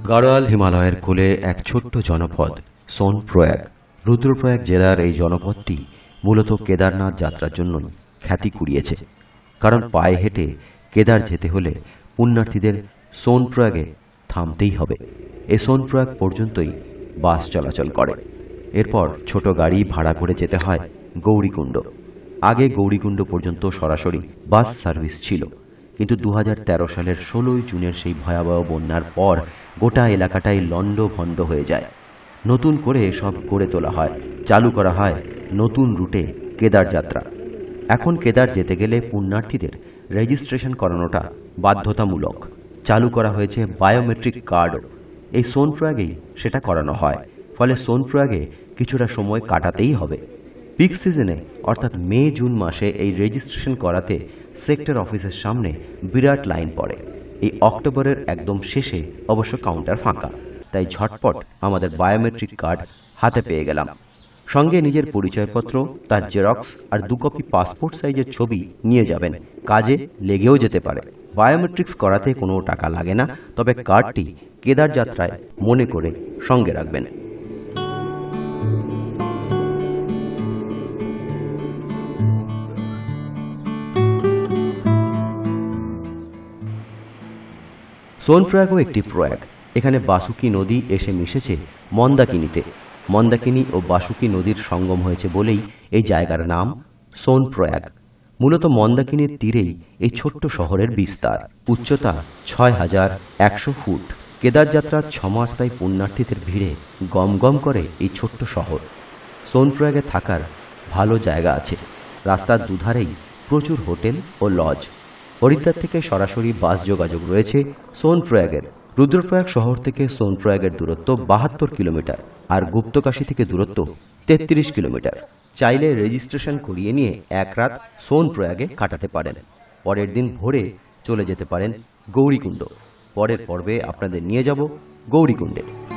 গাড়োয়াল হিমালয়ের কোলে এক ছোট্ট জনপদ সোনপ্রয়াগ। রুদ্রপ্রয়াগ জেলার এই জনপদটি মূলত কেদারনাথ যাত্রার জন্যই খ্যাতি কুড়িয়েছে। কারণ পায়ে হেঁটে কেদার যেতে হলে পুণ্যার্থীদের সোনপ্রয়াগে থামতেই হবে। এই সোনপ্রয়াগ পর্যন্তই বাস চলাচল করে। এরপর ছোট গাড়ি ভাড়া করে যেতে হয় গৌরীকুণ্ড। আগে গৌরীকুণ্ড পর্যন্ত সরাসরি বাস সার্ভিস ছিল, কিন্তু 2013 সালের 16 জুনের সেই ভয়াবহ বন্যার পর গোটা এলাকাটাই লণ্ডভণ্ড হয়ে যায়। নতুন করে সব গড়ে তোলা হয়, চালু করা হয় নতুন রুটে কেদার যাত্রা। এখন কেদার যেতে গেলে পুণ্যার্থীদের রেজিস্ট্রেশন করানোটা বাধ্যতামূলক। চালু করা হয়েছে বায়োমেট্রিক কার্ডও। এই সোনপ্রয়াগেই সেটা করানো হয়, ফলে সোনপ্রয়াগে কিছুটা সময় কাটাতেই হবে। পিক সিজনে অর্থাৎ মে জুন মাসে এই রেজিস্ট্রেশন করাতে সেক্টর অফিসের সামনে বিরাট লাইন পড়ে। এই অক্টোবরের একদম শেষে অবশ্য কাউন্টার ফাঁকা, তাই ঝটপট আমাদের বায়োমেট্রিক কার্ড হাতে পেয়ে গেলাম। সঙ্গে নিজের পরিচয়পত্র, তার জেরক্স আর 2 কপি পাসপোর্ট সাইজের ছবি নিয়ে যাবেন, কাজে লেগেও যেতে পারে। বায়োমেট্রিক্স করাতে কোনো টাকা লাগে না, তবে কার্ডটি কেদার যাত্রায় মনে করে সঙ্গে রাখবেন। সোনপ্রয়াগও একটি প্রয়াগ। এখানে বাসুকি নদী এসে মিশেছে মন্দাকিনীতে। মন্দাকিনী ও বাসুকি নদীর সঙ্গম হয়েছে বলেই এই জায়গার নাম সোনপ্রয়াগ। মূলত মন্দাকিনীর তীরেই এই ছোট্ট শহরের বিস্তার। উচ্চতা 6100 ফুট। কেদার যাত্রার 6 মাস তাই পুণ্যার্থীদের ভিড়ে গমগম করে এই ছোট্ট শহর। সোনপ্রয়াগে থাকার ভালো জায়গা আছে। রাস্তার দুধারেই প্রচুর হোটেল ও লজ। হরিদ্বার থেকে সরাসরি বাস যোগাযোগ রয়েছে সোনপ্রয়াগের। রুদ্রপ্রয়াগ শহর থেকে সোনপ্রয়াগের দূরত্ব 72 কিলোমিটার, আর গুপ্তকাশী থেকে দূরত্ব 33 কিলোমিটার। চাইলে রেজিস্ট্রেশন করিয়ে নিয়ে এক রাত সোনপ্রয়াগে কাটাতে পারেন। পরের দিন ভোরে চলে যেতে পারেন গৌরীকুণ্ড। পরের পর্বে আপনাদের নিয়ে যাব গৌরীকুণ্ডে।